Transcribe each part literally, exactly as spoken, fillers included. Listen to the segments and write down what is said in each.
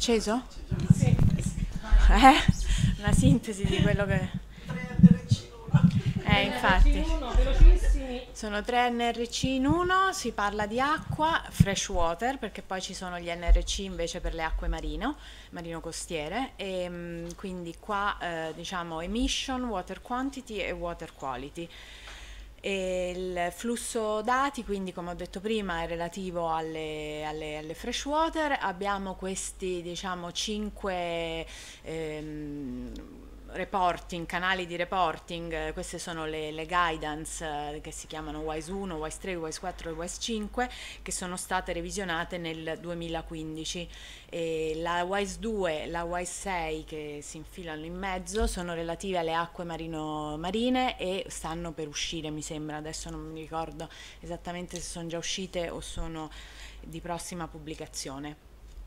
acceso? Sì. Eh? Una sintesi di quello che... Eh, infatti. Sono tre N R C in uno, si parla di acqua, fresh water, perché poi ci sono gli N R C invece per le acque marino, marino-costiere, e mh, quindi qua eh, diciamo emission, water quantity e water quality. E il flusso dati, quindi come ho detto prima, è relativo alle, alle, alle freshwater. Abbiamo questi diciamo cinque ehm, reporting, canali di reporting. Eh, queste sono le, le guidance eh, che si chiamano WISE uno, WISE tre, WISE quattro e WISE cinque, che sono state revisionate nel duemilaquindici. E la WISE due e la WISE sei, che si infilano in mezzo, sono relative alle acque marino, marine e stanno per uscire, mi sembra, adesso non mi ricordo esattamente se sono già uscite o sono di prossima pubblicazione.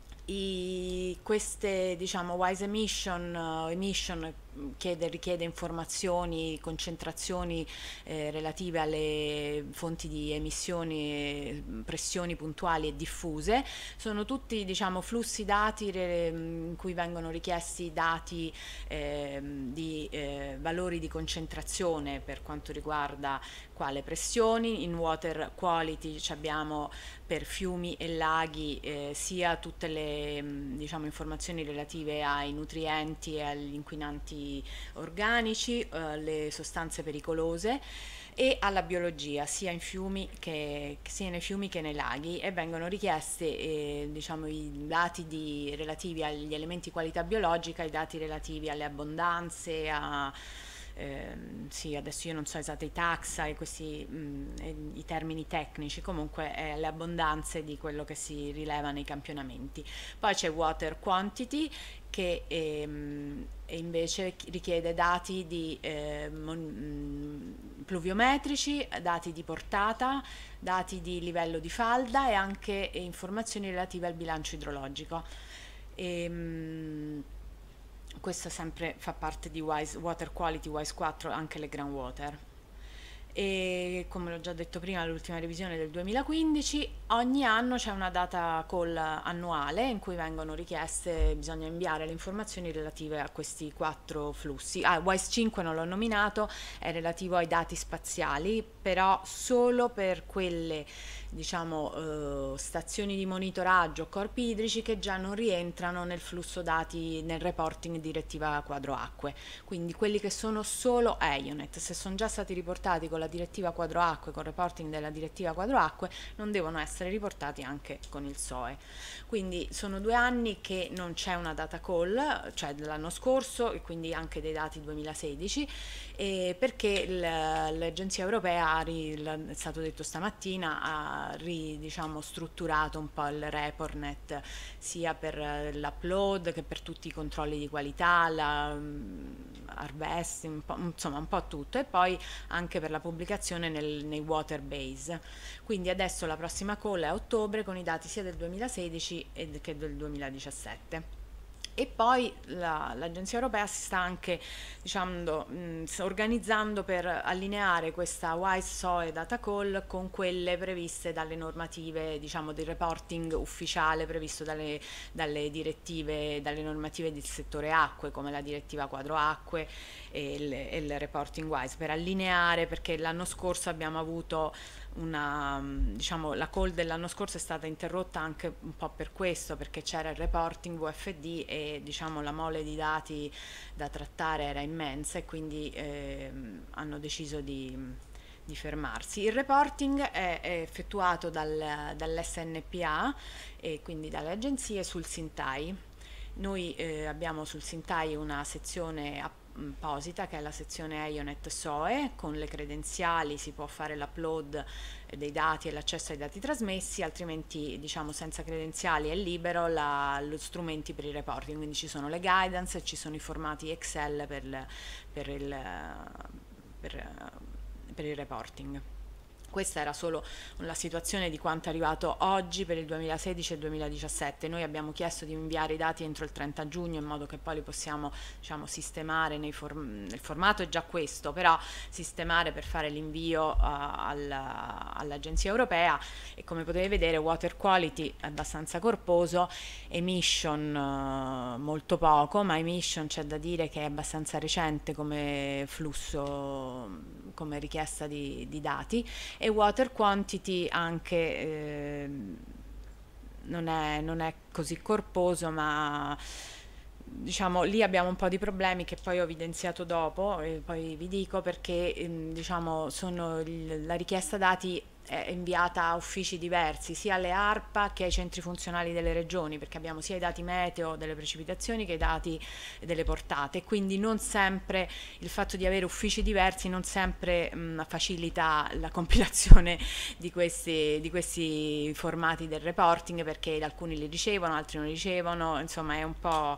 I, queste diciamo wise emission, uh, emission chiede, richiede informazioni, concentrazioni eh, relative alle fonti di emissioni, pressioni puntuali e diffuse. Sono tutti diciamo flussi dati re, in cui vengono richiesti dati eh, di eh, valori di concentrazione per quanto riguarda quale pressioni. In water quality abbiamo per fiumi e laghi eh, sia tutte le mh, diciamo, informazioni relative ai nutrienti e agli inquinanti organici, eh, le sostanze pericolose, e alla biologia sia in fiumi che, sia nei fiumi che nei laghi, e vengono richieste eh, diciamo, i dati di, relativi agli elementi qualità biologica, i dati relativi alle abbondanze, a Eh, sì, adesso io non so esattamente i taxa e questi mh, e i termini tecnici, comunque eh, le abbondanze di quello che si rileva nei campionamenti. Poi c'è water quantity che ehm, invece richiede dati di eh, mon- pluviometrici, dati di portata, dati di livello di falda e anche informazioni relative al bilancio idrologico. E, mh, questo sempre fa parte di WISE, Water Quality WISE quattro, anche le groundwater. E come l'ho già detto prima, l'ultima revisione del duemilaquindici. Ogni anno c'è una data call annuale in cui vengono richieste, bisogna inviare le informazioni relative a questi quattro flussi. Ah, WISE cinque non l'ho nominato, è relativo ai dati spaziali, però solo per quelle diciamo eh, stazioni di monitoraggio, corpi idrici che già non rientrano nel flusso dati, nel reporting direttiva quadro acque. Quindi quelli che sono solo E I O N E T, se sono già stati riportati con la direttiva quadro acque, con il reporting della direttiva quadro acque, non devono essere riportati anche con il S O E. Quindi sono due anni che non c'è una data call, cioè dell'anno scorso e quindi anche dei dati duemilasedici, eh, perché l'Agenzia Europea, è stato detto stamattina, ha ri, diciamo, strutturato un po' il ReportNet sia per l'upload che per tutti i controlli di qualità, la um, harvesting, un po', insomma un po' tutto, e poi anche per la pubblicazione nel, nei waterbase. Quindi adesso la prossima call è a ottobre con i dati sia del duemilasedici che del duemiladiciassette. E poi la, l'Agenzia Europea si sta anche diciamo, mh, organizzando per allineare questa WISE S O E data call con quelle previste dalle normative, diciamo, del reporting ufficiale previsto dalle, dalle direttive, dalle normative del settore acque, come la direttiva quadro acque e il, e il reporting WISE, per allineare, perché l'anno scorso abbiamo avuto una, diciamo, la call dell'anno scorso è stata interrotta anche un po' per questo, perché c'era il reporting V F D e diciamo la mole di dati da trattare era immensa, e quindi eh, hanno deciso di, di fermarsi. Il reporting è, è effettuato dal, dall'S N P A e quindi dalle agenzie sul Sintai. Noi eh, abbiamo sul Sintai una sezione apposita che è la sezione E I O N E T S O E, con le credenziali si può fare l'upload dei dati e l'accesso ai dati trasmessi, altrimenti diciamo senza credenziali è libero la, lo strumenti per il reporting, quindi ci sono le guidance e ci sono i formati Excel per, per, il, per, per il reporting. Questa era solo la situazione di quanto è arrivato oggi per il duemilasedici e duemiladiciassette. Noi abbiamo chiesto di inviare i dati entro il trenta giugno in modo che poi li possiamo, diciamo, sistemare nei form- nel formato è già questo, però sistemare per fare l'invio uh, alla, all'Agenzia Europea, e come potete vedere water quality è abbastanza corposo, emission uh, molto poco, ma emission c'è da dire che è abbastanza recente come flusso, come richiesta di, di dati, e water quantity anche eh, non è, non è così corposo, ma diciamo lì abbiamo un po' di problemi che poi ho evidenziato dopo e poi vi dico perché ehm, diciamo sono il- la richiesta dati è inviata a uffici diversi, sia alle ARPA che ai centri funzionali delle regioni, perché abbiamo sia i dati meteo delle precipitazioni che i dati delle portate, quindi non sempre il fatto di avere uffici diversi non sempre mh, facilita la compilazione di questi, di questi formati del reporting, perché alcuni li ricevono, altri non li ricevono, insomma è un po',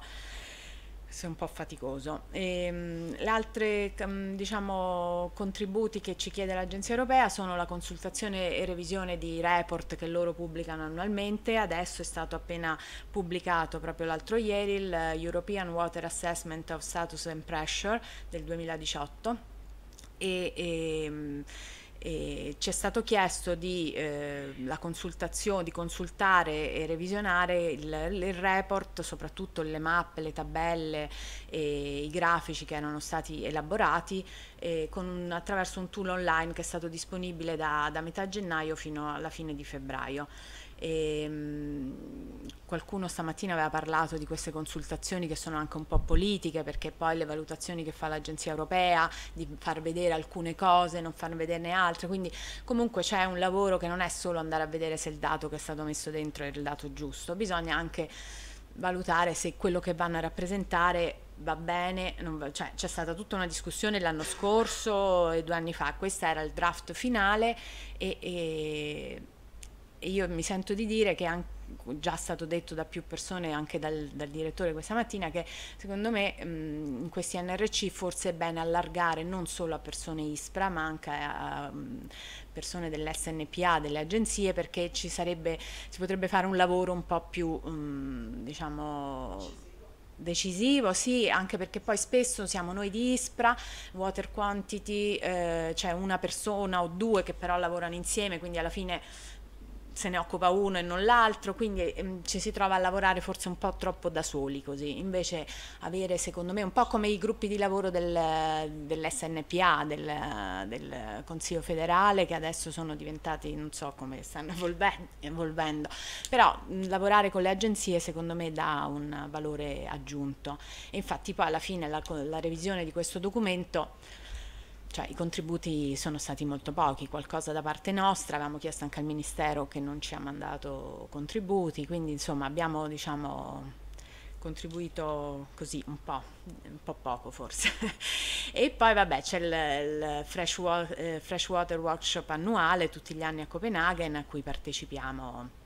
è un po' faticoso. E, mh, le altre um, diciamo, contributi che ci chiede l'Agenzia Europea sono la consultazione e revisione di report che loro pubblicano annualmente. Adesso è stato appena pubblicato proprio l'altro ieri il European Water Assessment of Status and Pressure del duemiladiciotto, e, e e ci è stato chiesto di, eh, la consultazione, di consultare e revisionare il, il report, soprattutto le mappe, le tabelle e i grafici che erano stati elaborati eh, con un, attraverso un tool online che è stato disponibile da, da metà gennaio fino alla fine di febbraio. E, mh, qualcuno stamattina aveva parlato di queste consultazioni che sono anche un po' politiche, perché poi le valutazioni che fa l'Agenzia Europea di far vedere alcune cose, non far vederne altre, quindi comunque c'è un lavoro che non è solo andare a vedere se il dato che è stato messo dentro è il dato giusto, bisogna anche valutare se quello che vanno a rappresentare va bene, non va, cioè c'è stata tutta una discussione l'anno scorso e due anni fa, questo era il draft finale e, e e io mi sento di dire che è già stato detto da più persone, anche dal, dal direttore questa mattina, che secondo me mh, in questi N R C forse è bene allargare non solo a persone ISPRA ma anche a um, persone dell'S N P A, delle agenzie, perché ci sarebbe, si potrebbe fare un lavoro un po' più um, diciamo decisivo, sì, anche perché poi spesso siamo noi di ISPRA, water quantity, eh, c'è una persona o due che però lavorano insieme, quindi alla fine se ne occupa uno e non l'altro, quindi ehm, ci si trova a lavorare forse un po' troppo da soli così, invece avere secondo me un po' come i gruppi di lavoro del, dell'S N P A, del, del Consiglio federale, che adesso sono diventati, non so come stanno evolvendo, evolvendo. Però mh, lavorare con le agenzie secondo me dà un valore aggiunto, e infatti poi alla fine la, la revisione di questo documento, cioè i contributi sono stati molto pochi, qualcosa da parte nostra, avevamo chiesto anche al Ministero che non ci ha mandato contributi, quindi insomma abbiamo diciamo contribuito così un po', un po' poco forse. E poi vabbè c'è il, il Freshwater, eh, Freshwater Workshop annuale tutti gli anni a Copenaghen, a cui partecipiamo.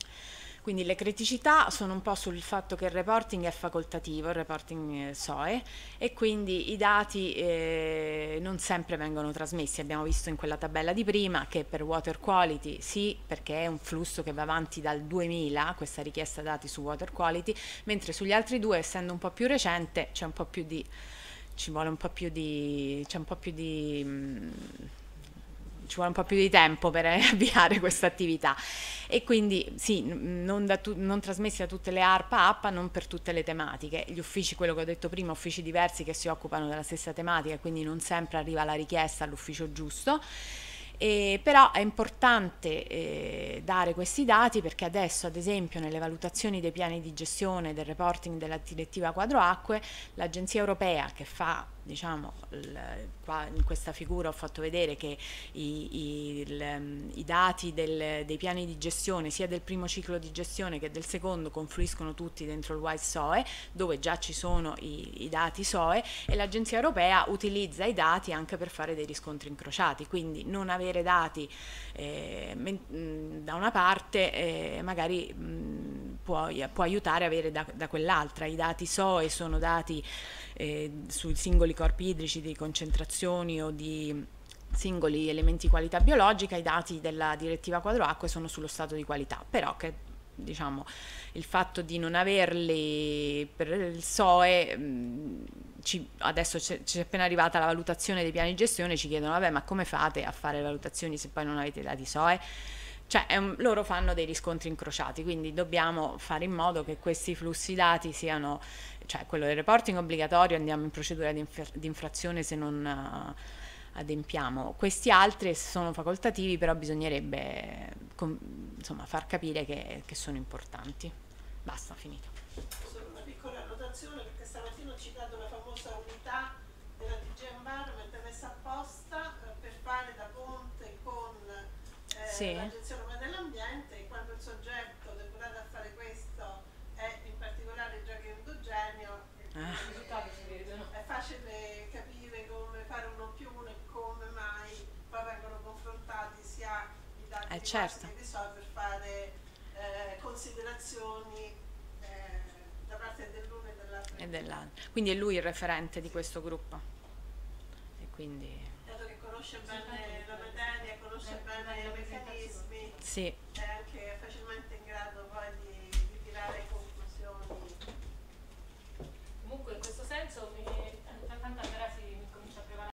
Quindi le criticità sono un po' sul fatto che il reporting è facoltativo, il reporting S O E, e quindi i dati eh, non sempre vengono trasmessi. Abbiamo visto in quella tabella di prima che per water quality sì, perché è un flusso che va avanti dal duemila, questa richiesta dati su water quality, mentre sugli altri due, essendo un po' più recente, c'è un po' più di, ci vuole un po' più di, c'è un po' più di... Mh, ci vuole un po' più di tempo per avviare questa attività, e quindi sì, non, da tu, non trasmessi da tutte le ARPA, A P A, non per tutte le tematiche, gli uffici, quello che ho detto prima, uffici diversi che si occupano della stessa tematica, quindi non sempre arriva la richiesta all'ufficio giusto. Eh, però è importante eh, dare questi dati, perché adesso ad esempio nelle valutazioni dei piani di gestione del reporting della direttiva quadro acque, l'Agenzia Europea che fa, diciamo, il, qua in questa figura ho fatto vedere che i, i, il, i dati del, dei piani di gestione sia del primo ciclo di gestione che del secondo confluiscono tutti dentro il WISE S O E, dove già ci sono i, i dati S O E, e l'Agenzia Europea utilizza i dati anche per fare dei riscontri incrociati, quindi non avere dati eh, mh, da una parte eh, magari mh, può, può aiutare a avere da, da quell'altra. I dati S O E sono dati eh, sui singoli corpi idrici di concentrazioni o di singoli elementi qualità biologica, i dati della direttiva quadro acque sono sullo stato di qualità, però che diciamo il fatto di non averli per il S O E, mh, ci, adesso ci è appena arrivata la valutazione dei piani di gestione, ci chiedono vabbè ma come fate a fare valutazioni se poi non avete i dati S O E? Cioè è un, loro fanno dei riscontri incrociati, quindi dobbiamo fare in modo che questi flussi dati siano, cioè quello del reporting obbligatorio, andiamo in procedura di, inf- di infrazione se non uh, adempiamo. Questi altri sono facoltativi, però bisognerebbe com- insomma far capire che, che sono importanti. Basta, finito. Solo una piccola annotazione, perché stamattina ho citato la famosa unità della D G Environment messa apposta eh, per fare da ponte con eh, sì. l'Agenzia Europea dell'Ambiente, e quando il soggetto deputato a fare questo è in particolare Giacomo Endogenio, ah. i risultati si vedono. È facile capire come fare uno più uno e come mai poi vengono confrontati sia i dati eh, di certo. che di S O E per fare eh, considerazioni eh, da parte dell'uno e dell'altro. E dell'altro. Quindi è lui il referente di questo gruppo. E quindi dato che conosce bene la materia, conosce bene i meccanismi, sì. è